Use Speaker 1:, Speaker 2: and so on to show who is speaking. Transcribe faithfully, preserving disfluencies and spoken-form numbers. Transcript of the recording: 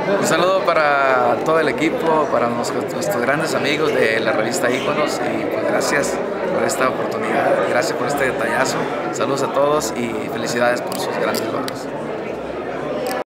Speaker 1: Un saludo para todo el equipo, para nuestros, nuestros grandes amigos de la revista Íconos y pues gracias por esta oportunidad, gracias por este detallazo. Saludos a todos y felicidades por sus grandes logros.